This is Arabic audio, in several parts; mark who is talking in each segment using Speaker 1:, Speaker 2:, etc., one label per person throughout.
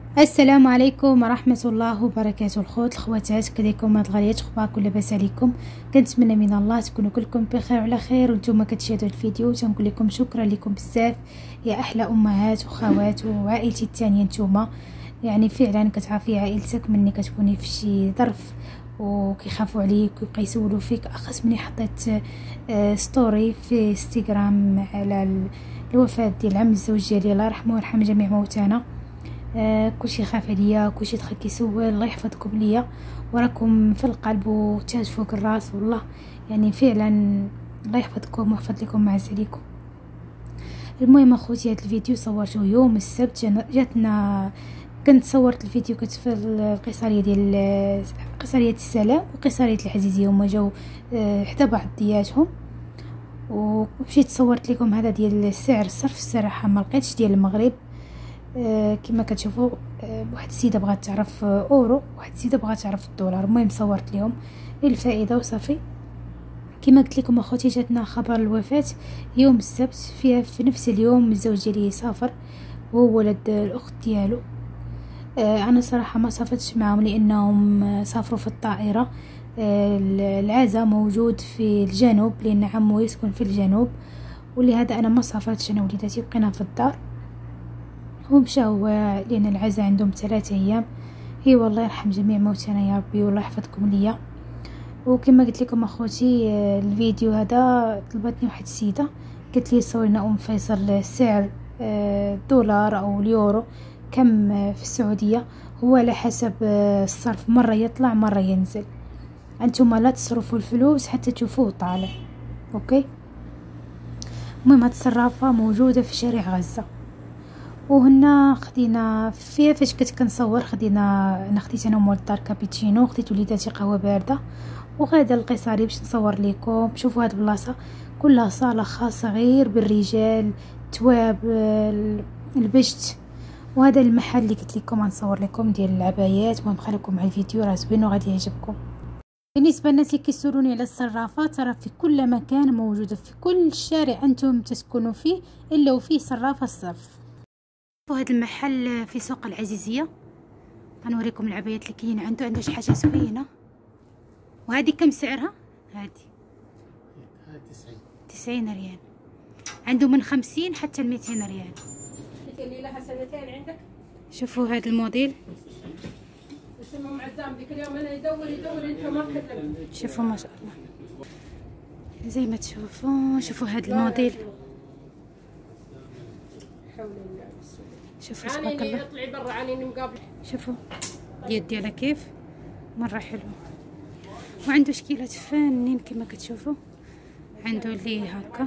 Speaker 1: السلام عليكم ورحمه الله وبركاته. الخوت الخواتات كليكم هاد الغاليات، اخباركم لاباس عليكم؟ كنتمنى من الله تكونوا كلكم بخير وعلى خير وانتم كتشاهدوا الفيديو. تنقول لكم شكرا لكم بزاف يا احلى امهات وخوات وعائلتي الثانيه. نتوما يعني فعلا كتعرفي عائلتك مني كتكوني في شي ظرف وكيخافوا عليك ويبقى يسولوا فيك. اخص مني حطيت ستوري في انستغرام على الوفاه ديال عم الزوج ديالي الله يرحمه ويرحم جميع موتانا. كلشي خاف عليا، كلشي دخل كيسول الله يحفظكم ليا وراكم في القلب وتاج فوق الراس والله. يعني فعلا الله يحفظكم ويحفظ لكم معز عليكم. المهم اخوتي، هذا الفيديو صورته يوم السبت. جاتنا كنت صورت الفيديو كنت في القصريه ديال قصريه السلام وقصريه العزيزيه، هما جاو حدا بعض دياتهم، ومشيت صورت لكم هذا ديال سعر الصرف. الصراحه ما لقيتش ديال المغرب. كما كتشوفوا واحد السيده بغات تعرف اورو، واحد السيده بغات تعرف الدولار. المهم صورت لهم للفائده وصافي. كما قلت لكم اخوتي، جاتنا خبر الوفاه يوم السبت، فيها في نفس اليوم الزوج ديالي سافر هو ولد الاخت ديالو. انا صراحه ما صافتش معهم لانهم سافروا في الطائره. العزاء موجود في الجنوب لان عمو يسكن في الجنوب، ولهذا انا ما سافرتش انا وليداتي، بقينا في الدار ومشاو لان العزاء عندهم 3 ايام. هي والله يرحم جميع موتانا يا ربي والله يحفظكم ليا. وكما قلت لكم اخوتي، الفيديو هذا طلبتني واحد السيده قالت لي صورنا ام فيصل سعر الدولار او اليورو كم في السعوديه. هو على حسب الصرف، مره يطلع مره ينزل. انتم لا تصرفوا الفلوس حتى تشوفوه طالع. اوكي. المهم هاد الصرافه موجوده في شارع غزه، وهنا خدينا فيها فاش كنت كنصور انا خديت انا مول الدار كابيتشينو، خديت وليداتي قهوه بارده، وغادا القصاري باش نصور لكم. شوفوا هاد البلاصه كلها صاله خاصه غير بالرجال، تواب، البشت. وهذا المحل اللي قلت لكم غنصور لكم ديال العبايات. المهم خليكم مع الفيديو راه زوين وغادي يعجبكم. بالنسبه للناس اللي كيسولوني على الصرافات، راه في كل مكان موجوده، في كل شارع انتم تسكنوا فيه الا وفيه صرافه الصرف. وهذا المحل في سوق العزيزيه. غنوريكم العبايات اللي كاينه عنده شي حاجه زوينه. وهذه كم سعرها؟ هذه 90 ريال. عنده من 50 حتى 200 ريال.
Speaker 2: اللي لها 2 سنين عندك.
Speaker 1: شوفوا هذا الموديل،
Speaker 2: اسمه معزام ذيك اليوم انا يدور انت ما كلمت.
Speaker 1: شوفوا ما شاء الله زي ما تشوفوا. شوفوا هذا الموديل، شوفوا تبارك الله.
Speaker 2: اطلعي برا عني مقابل.
Speaker 1: شوفوا اليد ديالها كيف مره حلوه، وعنده شكيلات فانين كما كتشوفوا. عنده اللي هكا،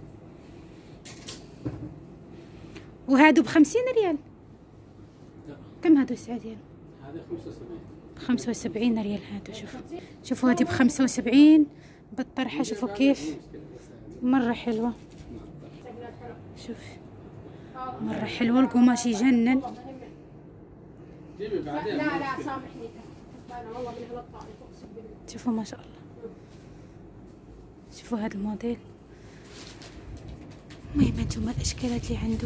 Speaker 1: وهادو ب50 ريال. كم هادو الساعه ديالو؟
Speaker 2: هذا
Speaker 1: 75 ريال هادو. شوفوا هادي ب75 بالطرحه. شوفوا كيف مره حلوه. شوف مره حلوه، القماش يجنن.
Speaker 2: لا سامحني انا والله بالغلط.
Speaker 1: شوفوا ما شاء الله. شوفوا هذا الموديل. المهم انتم الاشكالات اللي عنده.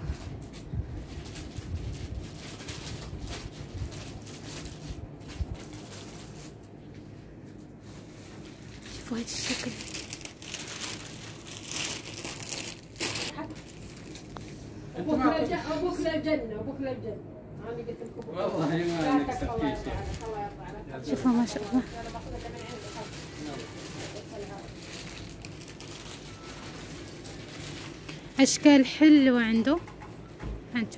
Speaker 1: شوفوا هذا الشكل.
Speaker 2: ابوك للجنه ابوك للجنه. انا قلت لكم والله ما نكسب شيء.
Speaker 1: شوفوا ما شاء الله. اشكال حلوه عنده. انتم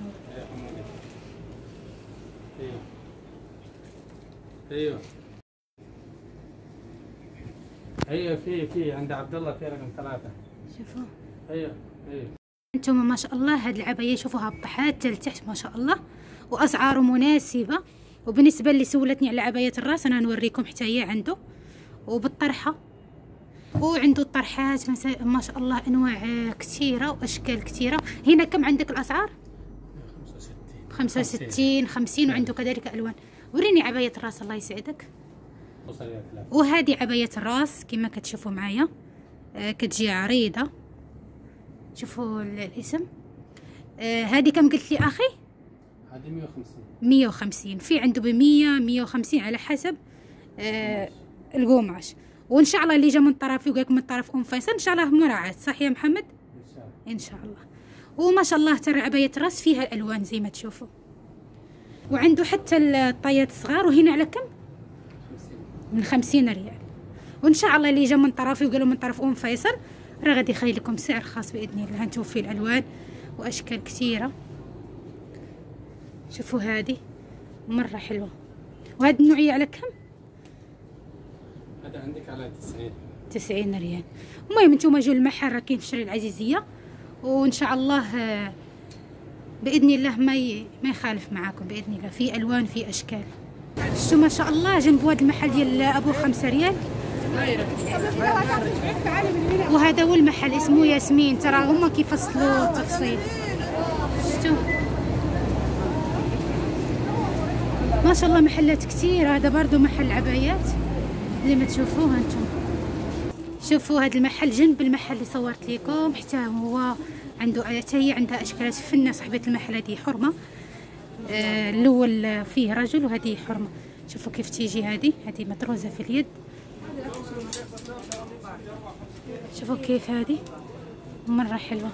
Speaker 3: ايوه في عند عبد الله في رقم 3.
Speaker 1: شوفوا.
Speaker 3: ايوه
Speaker 1: انتم ما شاء الله هاد العبايه شوفوها بطحات لتحت ما شاء الله، واسعاره مناسبه. وبالنسبه اللي سولتني على عبايه الراس انا نوريكم حتى هي عنده وبالطرحه. وعنده الطرحات ما شاء الله انواع كثيره واشكال كثيره. هنا كم عندك الاسعار؟ 65 50. وعنده كذلك الوان. وريني عبايه الراس الله يسعدك. وهذه عبايه الراس كما كتشوفوا معايا، كتجي عريضه. شوفوا الاسم. هذه كم قلت لي اخي؟
Speaker 3: هذه 150.
Speaker 1: 150 في عنده ب100 150 على حسب القماش. وان شاء الله اللي جا من طرفي وقالك من طرف فيصل ان شاء الله مراعاة، صح يا محمد؟
Speaker 3: ان شاء الله.
Speaker 1: ان شاء الله. وما شاء الله ترى عباية راس فيها الالوان زي ما تشوفوا، وعنده حتى الطايات الصغار. وهنا على كم؟
Speaker 3: 50.
Speaker 1: من 50 ريال. وان شاء الله اللي جا من طرفي وقالوا من طرف فيصل راه غادي يخلي لكم سعر خاص باذن الله. هانتوما فيه الالوان واشكال كثيره. شوفوا هذه مره حلوه. وهذه النوعيه على كم؟
Speaker 3: هذا عندك على
Speaker 1: 90 ريال. المهم نتوما جوا المحل راه كاين في شارع العزيزيه، وان شاء الله باذن الله ما يخالف معاكم باذن الله. في الوان في اشكال. شفتوا ما شاء الله جنب هذا المحل ديال ابو 5 ريال. وهذا هو المحل اسمه ياسمين، ترى هما كيفصلوا التفصيل. شفتوا ما شاء الله محلات كثير. هذا برضو محل عبايات اللي ما تشوفوها انتم. شوفوا هذا المحل جنب المحل اللي صورت لكم، حتى هو عنده حتى هي عندها اشكالات فنه. صاحبه المحل هذه حرمه، الاول فيه رجل وهذه حرمه. شوفوا كيف تيجي هذه مطروزه في اليد. شوفوا كيف هذه مره حلوه،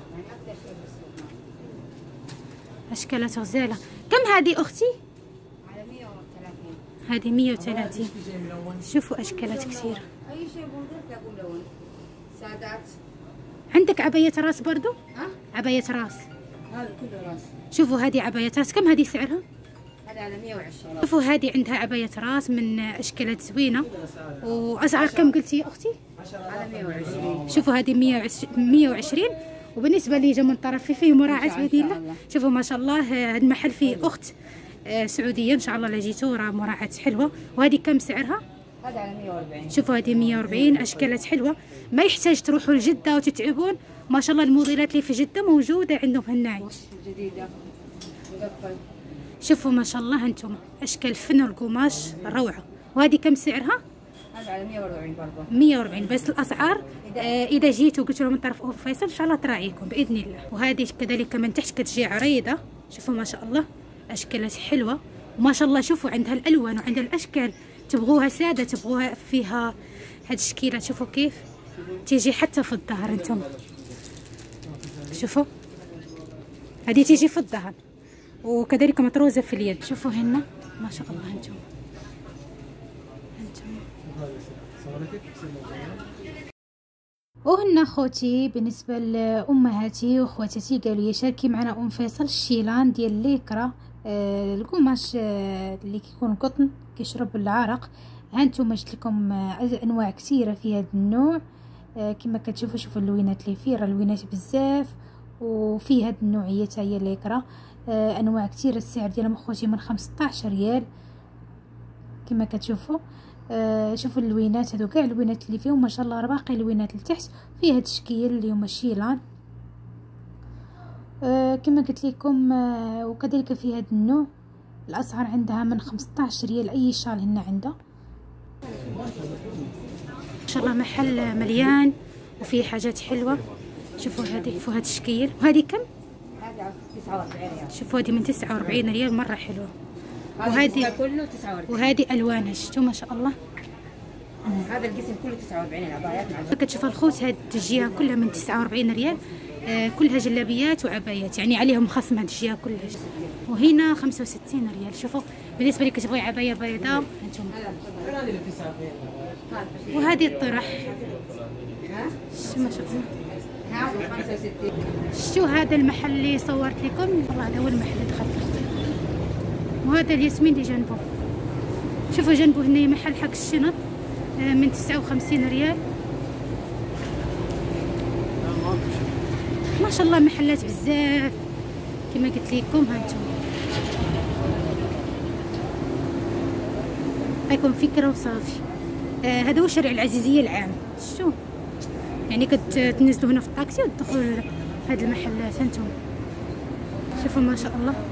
Speaker 1: اشكالات غزاله. كم هذه اختي؟
Speaker 2: على 130.
Speaker 1: هذه 130. شوفوا اشكالات كثير.
Speaker 2: اي شيء بنقول لك لون سادات.
Speaker 1: عندك عباية راس برضو؟ عباية راس.
Speaker 2: هذا كله راس.
Speaker 1: شوفوا هذه عباية راس، كم هذه سعرها؟
Speaker 2: هذا على 120.
Speaker 1: شوفوا هذه عندها عباية راس من اشكالات زوينة. واسعار كم قلتي يا اختي؟
Speaker 2: على 120.
Speaker 1: شوفوا هذه 120. وبالنسبة لي جا من طرفي فيه مراعاة باذن الله. شوفوا ما شاء الله هذا المحل فيه اخت سعودية، ان شاء الله لجيتو راه مراعاة حلوة. وهذه كم سعرها؟
Speaker 2: هذا على 140.
Speaker 1: شوفوا هذه 140. اشكالات حلوة، ما يحتاج تروحوا لجدة وتتعبون. ما شاء الله الموديلات اللي في جدة موجودة عندهم في الناعي.
Speaker 2: جديدة مقفل.
Speaker 1: شوفوا ما شاء الله انتم اشكال فن والقماش روعة. وهذه كم سعرها؟
Speaker 2: هذا على 140 برضه.
Speaker 1: 140. بس الاسعار اذا جيتوا وقلتوا لهم من طرف فيصل ان شاء الله تراعيكم باذن الله. وهذه كذلك من تحت كتجي عريضة. شوفوا ما شاء الله اشكالات حلوة وما شاء الله. شوفوا عندها الالوان وعندها الاشكال، تبغوها سادة تبغوها فيها هاد الشكيلات. شوفوا كيف تيجي حتى في الظهر انتم. شوفوا هذه تيجي في الظهر وكذلك مطروزة في اليد. شوفوا هنا ما شاء الله انتم. وهنا خوتي بالنسبه لامهاتي واخواتاتي قالوا لي شاركي معنا فيصل الشيلان ديال ليكرا، القماش اللي كيكون قطن كيشرب العرق. هانتوما جبت لكم انواع كثيره في هذا النوع. كما كتشوفوا شوفوا اللوينات اللي فيه، راه اللوينات بزاف. وفي هذه النوعيه حتى هي ليكرا انواع كثيره. السعر ديالهم خوتي من 15 ريال كما كتشوفوا. شوفوا اللوينات هذو كاع اللوينات اللي فيهم ما شاء الله. باقي اللوينات لتحت فيه هاد الشكل اللي هما الشيلان كما قلت لكم. وكذلك في هذا النوع الاسعار عندها من 15 ريال اي شال هنا عندها. ما شاء الله محل مليان وفيه حاجات حلوه. شوفوا هذه فوق هذا الشكل. وهذه كم؟
Speaker 2: هذا 49 ريال.
Speaker 1: شوفوا هذه من 49 ريال مره حلوه. وهذه
Speaker 2: كله 49.
Speaker 1: وهذه الوانها شفتوا ما شاء الله.
Speaker 2: هذا القسم كله 49 العبايات مع
Speaker 1: كتشوف الخوت هاد الجهه كلها من 49 ريال. كلها جلابيات وعبايات، يعني عليهم خصم هاد الجهه كلها. وهنا 65 ريال. شوفوا بالنسبه لي كتبغي عبايه بيضاء انتم. وهذه الطرح شو ما شاء الله.
Speaker 2: هذا 65.
Speaker 1: شو هذا المحل اللي صورت لكم؟ والله هذا هو المحل اللي دخلت. وهذا الياسمين اللي جنبه. شوفوا جنبه هنا محل حق الشنط من 59 ريال. ما شاء الله محلات بزاف كما قلت لكم. هانتم هاكم فكره وصافي. هذا هو شارع العزيزيه العام. شو يعني كتنزلوا هنا في الطاكسي وتدخلوا هاد المحلات. هانتم شوفوا ما شاء الله.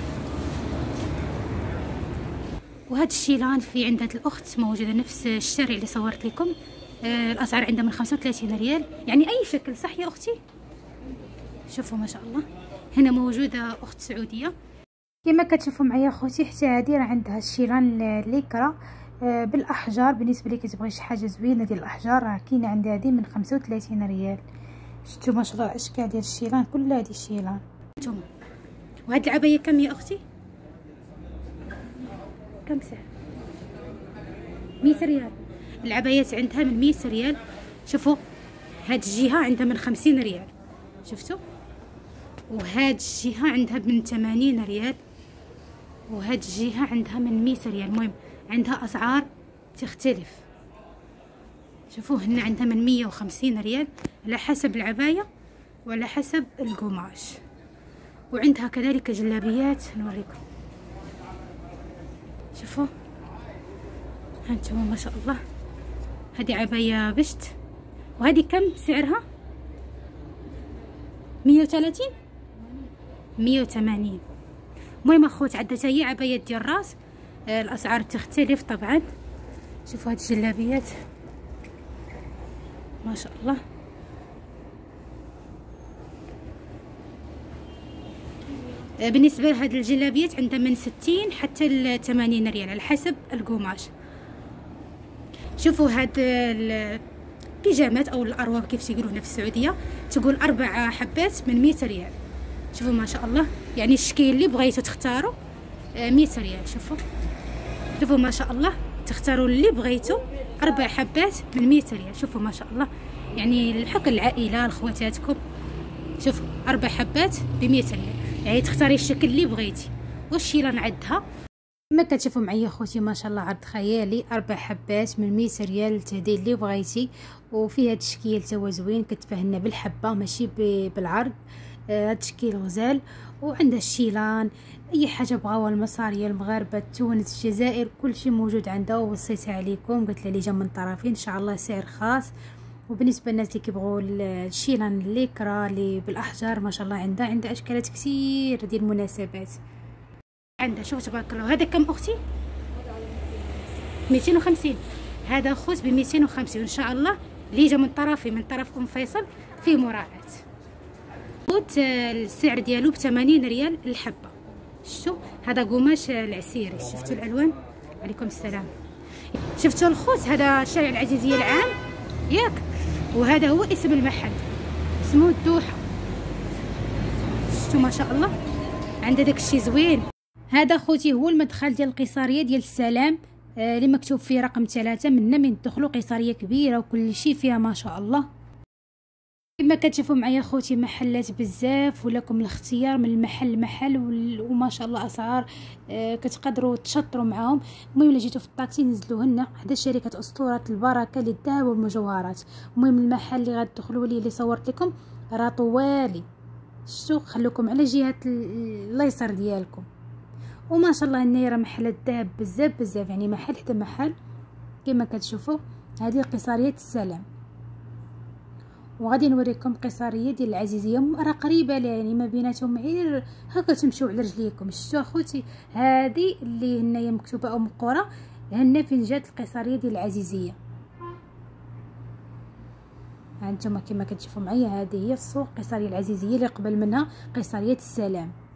Speaker 1: وهذا الشيلان في عند هاد الاخت موجوده نفس الشارع اللي صورت لكم. الاسعار عندها من 35 ريال، يعني اي شكل. صح يا اختي؟ شوفوا ما شاء الله. هنا موجوده اخت سعوديه كما كتشوفوا معايا خوتي، حتى هذه راه عندها الشيلان الليكرا بالاحجار. بالنسبه لي كتبغي شي حاجه زوينه ديال الاحجار، راه كاينه عندي هذه من 35 ريال. شفتوا ما شاء الله الاشكال ديال الشيلان، كل هذه الشيلان. نتوما وهاد العبايه كم يا اختي؟ كم سعر؟ 100 ريال. العبايات عندها من 100 ريال. شوفوا هاد الجهه عندها من 50 ريال، شفتوا؟ وهاد الجهه عندها من 80 ريال، وهاد الجهه عندها من 100 ريال. المهم عندها اسعار تختلف. شوفوا هنا عندها من 150 ريال على حسب العبايه وعلى حسب القماش. وعندها كذلك جلابيات نوريكم. شوفوا هانتوما ما شاء الله، هذه عبايه بشت. وهذه كم سعرها؟ 130 180. المهم اخوت عندها حتى هي عبايات ديال الراس، الاسعار تختلف طبعا. شوفوا هاد الجلابيات ما شاء الله. بالنسبه لهاد الجلابيات عندها من 60 حتى ل 80 ريال على حسب القماش. شوفوا هاد البيجامات او الارواب كيف تيقولوا هنا في السعوديه، تقول 4 حبات من 100 ريال. شوفوا ما شاء الله، يعني الشكل اللي بغيتو تختاروا 100 ريال. شوفوا ما شاء الله، تختاروا اللي بغيتو 4 حبات من 100 ريال. شوفوا ما شاء الله، يعني الحق العائله لخواتاتكم. شوفوا 4 حبات ب 100 ريال، يعني تختاري الشكل اللي بغيتي. والشيلان عندها كما كتشوفوا معايا خوتي ما شاء الله عرض خيالي، 4 حبات من 100 ريال تهدي اللي بغيتي. وفيه هاد التشكيل توا زوين، كتبان بالحبه ماشي بالعرض. هاد التشكيل غزال. وعندها الشيلان، اي حاجه بغاوها المصاريه المغاربه، تونس، الجزائر، كلشي موجود عندها. ووصيتها عليكم، قلت لها لي جا من طرفين ان شاء الله سعر خاص. وبالنسبه للناس اللي كيبغوا الشيلان الليكرا اللي بالاحجار ما شاء الله عندها اشكالات كثير ديال المناسبات عندها. شوف تبارك الله. هذا كم اختي؟ 250. هذا خوت ب 250 ان شاء الله. اللي جا من طرفي من طرف ام فيصل فيه مراعاه. خوت السعر ديالو ب 80 ريال الحبه. شفتوا هذا قماش العسيري، شفتوا الالوان. عليكم السلام. شفتوا الخوت، هذا شارع العزيزيه العام ياك، وهذا هو اسم المحل، اسمه الدوحه. شفتوا ما شاء الله، عندها داك الشيء زوين. هذا خوتي هو المدخل ديال القيصريه ديال السلام، اللي مكتوب فيه رقم 3. من تدخلوا قيصريه كبيره وكل شيء فيها ما شاء الله. كما كتشوفوا معايا خوتي محلات بزاف، ولكم الاختيار من المحل لمحل، وما شاء الله اسعار كتقدروا تشطروا معاهم. المهم الا جيتوا في الطاكسي نزلوا هنا حدا شركه اسطوره البركه للذهب والمجوهرات. المهم المحل اللي غتدخلوا ليه اللي صورت لكم راه طوالي. شتو خلوكم على جهه اليسار ديالكم. وما شاء الله هنا راه محلات الذهب بزاف، يعني محل حتى محل. كما كتشوفوا هذه قيصريه السلام، وغادي نوريكم قيصريه ديال العزيزيه، راه قريبه يعني ما بيناتهم غير هكا تمشيو على رجليكم. شفتوا اخوتي هذه اللي هنايا مكتوبه او مقوره هنا فين جات القيصريه ديال العزيزيه. هانتوما كما كتشوفوا معايا، هذه هي السوق قيصريه العزيزيه اللي قبل منها قيصريه السلام.